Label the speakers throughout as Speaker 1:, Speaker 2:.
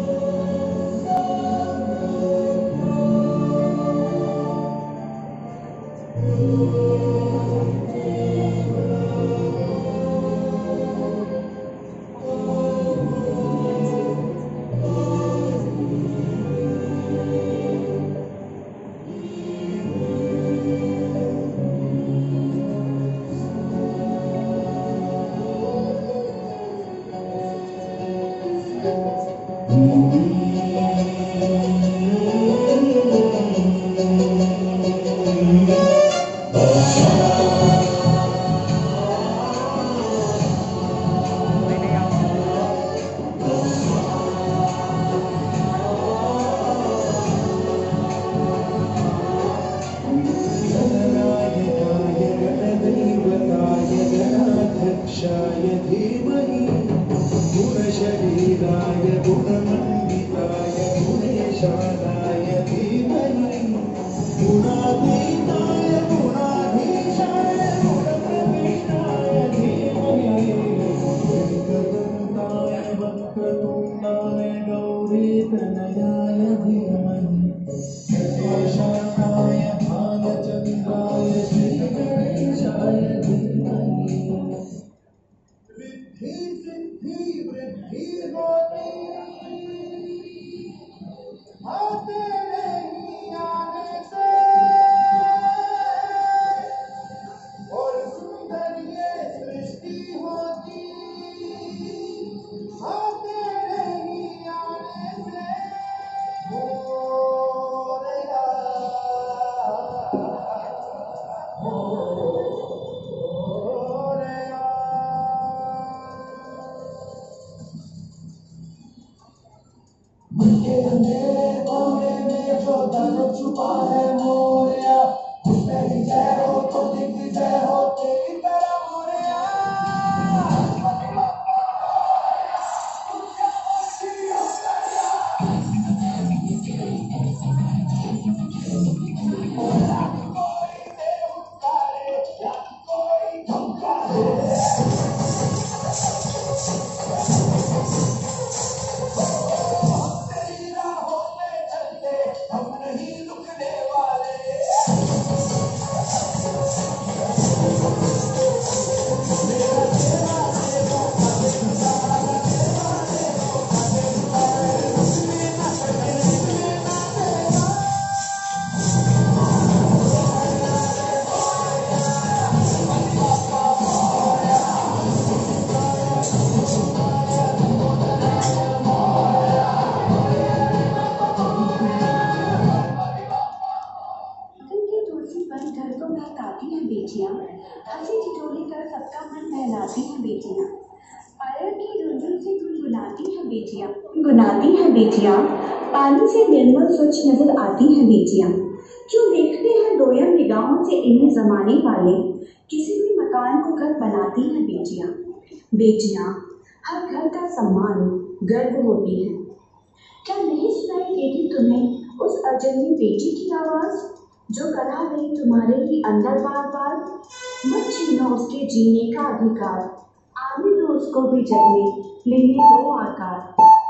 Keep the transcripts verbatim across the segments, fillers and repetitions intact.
Speaker 1: गुनाती हैं बेटियां, पानी से निर्मल स्वच्छ नजर आती हैं बेटियां। क्यों देखते हैं दोयम निगाहों से इन्हें जमाने वाले, किसी भी मकान को घर बनाती हैं बेटियां। बेटियां हर घर का सम्मान गर्व होती हैं। क्या नहीं सुनाई देती तुम्हें उस अजनबी बेटी की आवाज जो करा रही तुम्हारे ही अंदर बार बार? मत छीनो उसके जीने का अधिकार, आने दो उसको भी जगने, लेने दो आकार।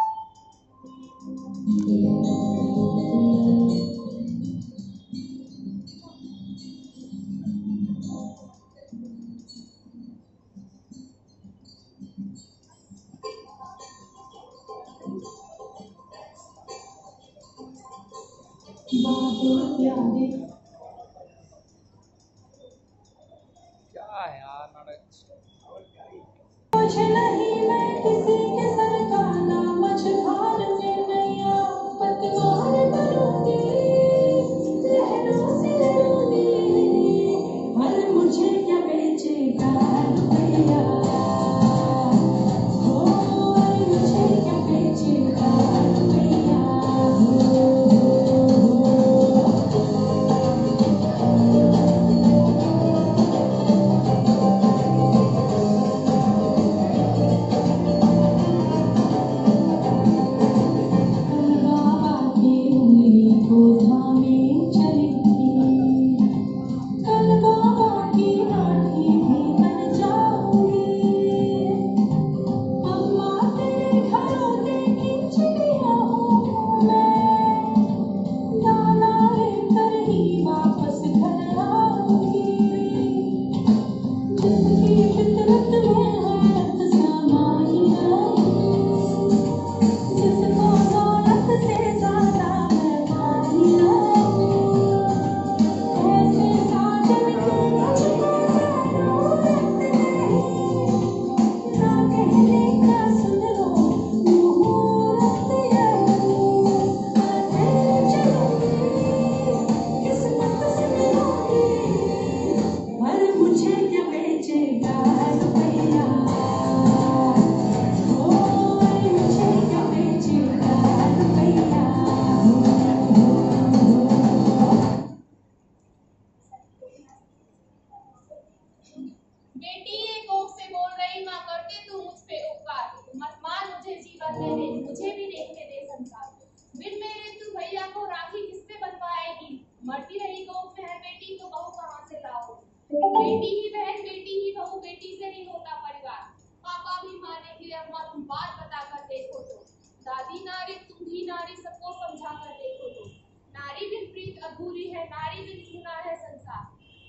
Speaker 2: क्या है यार नाटक?
Speaker 3: मुझे नहीं मैं किसी के सर का ना मझधार में नैया पतवार बनूंगी, लहरों से लड़ूंगी, पर मुझे क्या बेचेगा रुपया, हो मुझे क्या बेचेगा रुपया, हो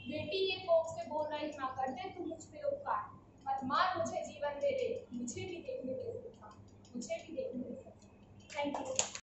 Speaker 2: बेटी ये कोख से बोल रही माँ कर दे तू मुझ पे उपकार, मत मार मुझे जीवन दे दे, मुझे भी देखने दे सकता, मुझे भी देखने दे सकता। Thank you.